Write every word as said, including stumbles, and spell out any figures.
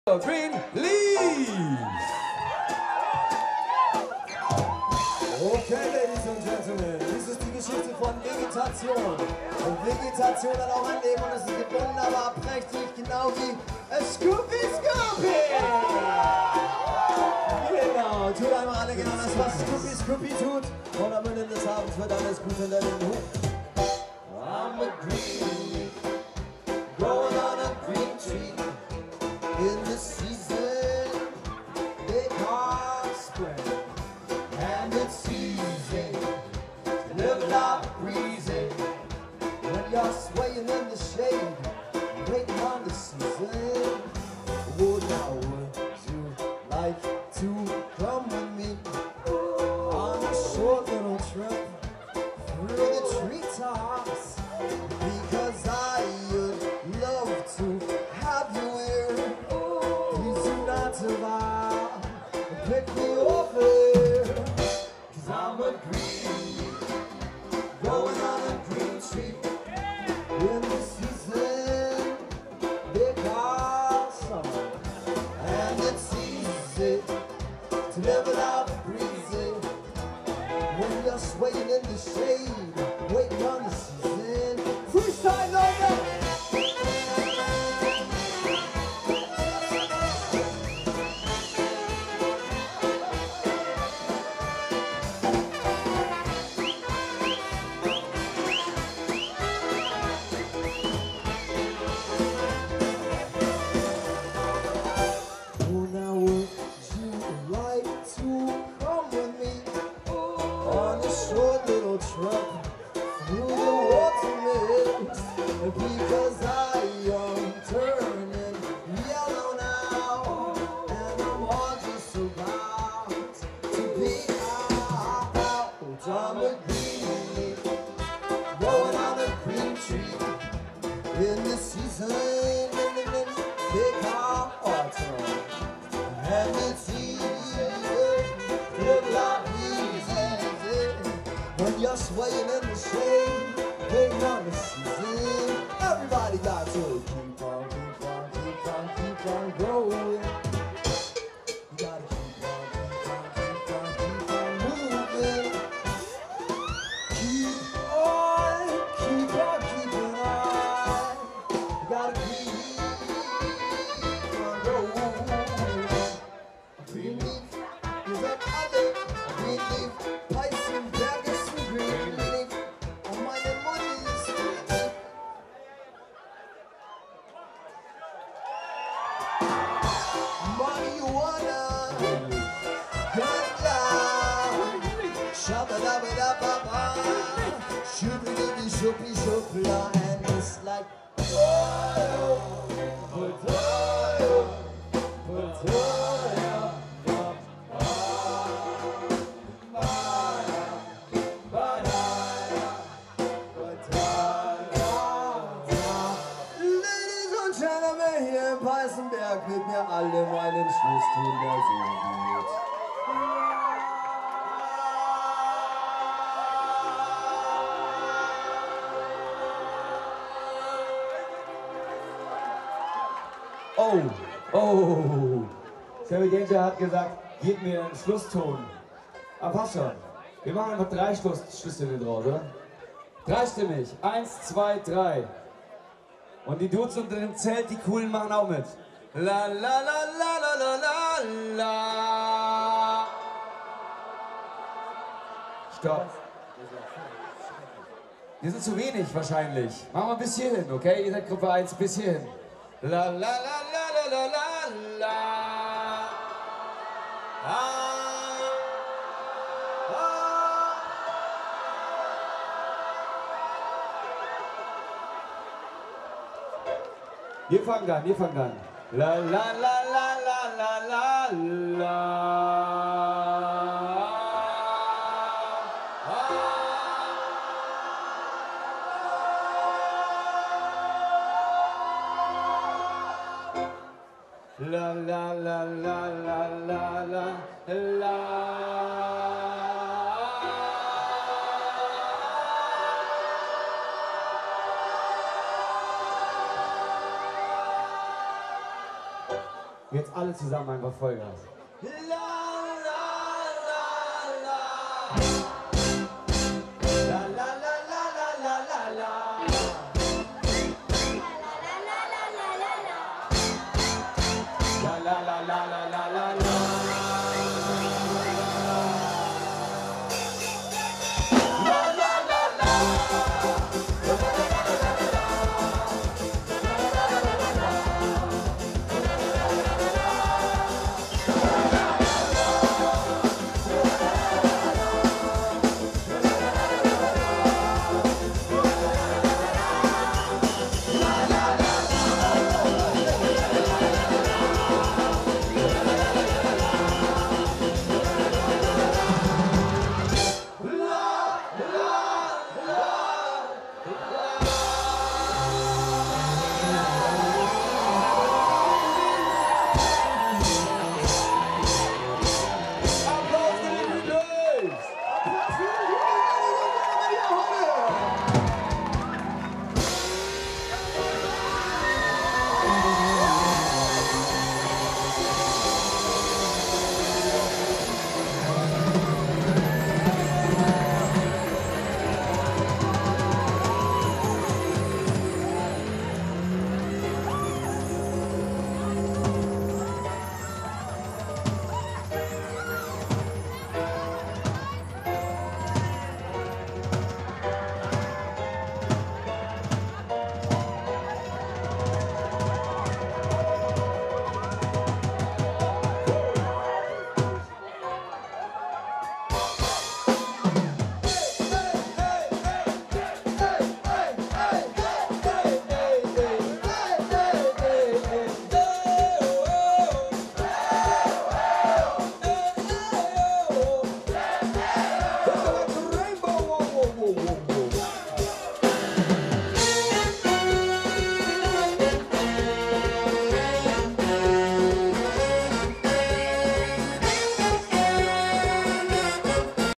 Green Leaf. Okay, Ladies and Gentlemen, dies ist die Geschichte von Vegetation. Und Vegetation hat auch ein Leben und es ist wunderbar prächtig, genau wie Scoopy Scoopy. Genau, tut einmal alle genau das, was Scoopy Scoopy tut. Und am Ende des Abends wird alles gut in der Leben. I'm a green leaf, growing on a green tree. In the season they call spring, and it's easy to live life breezy when you're swaying in the shade, waiting on the season. Would now would you like to come with me on a short little trip through the treetops? Because I would love to have you here. Please do not survive. Pick me up here. Cause I'm a green leaf, growing on a green tree. In the season they call summer, and it's easy to live without breezy when you're swaying in the shade, waiting on the season. Freestyle over! Because I am turning yellow now, and I'm all just about to be out. I'm a green leaf, growing on a green tree. In the season they call autumn, and it's easy to live life easy when you're swaying in the shade, waiting on the season. Everybody got to keep on, keep on, keep on, keep on growing. You gotta keep on, keep on, keep on, keep on moving. Keep on, keep on, keeping on. You gotta keep on growing. A green leaf is an other. A green leaf, Tyson, Bergus, and green leaf. Oh, my money is green leaf. Marijuana, Ganja, shabba-dabba-dabba-ba, shooby-dooby-shoopy-shoopla, and it's like oil, put oil, put oil, Ladies and Gentlemen, hier im Weißenberg mit mir alle meinen Schluss tun, der so geht. Oh, oh. Sammy Danger hat gesagt, gib mir einen Schlusston. Aber passt schon. Wir machen einfach drei Schluss Schlüsse draus, oder? Dreistimmig. Eins, zwei, drei. Und die Dudes unter dem Zelt, die Coolen, machen auch mit. La la la la la la la la. Stopp. Wir sind zu wenig wahrscheinlich. Machen wir bis hierhin, okay? Ihr seid Gruppe eins, bis hierhin. La la la la la la la la. Ah. Wir fangen an, wir fangen an. La la la la la la la la. La la la la la la la la. Jetzt alle zusammen einfach Vollgas. La, la, la, la. La, la, la, la, la, la, la. La la la la la la.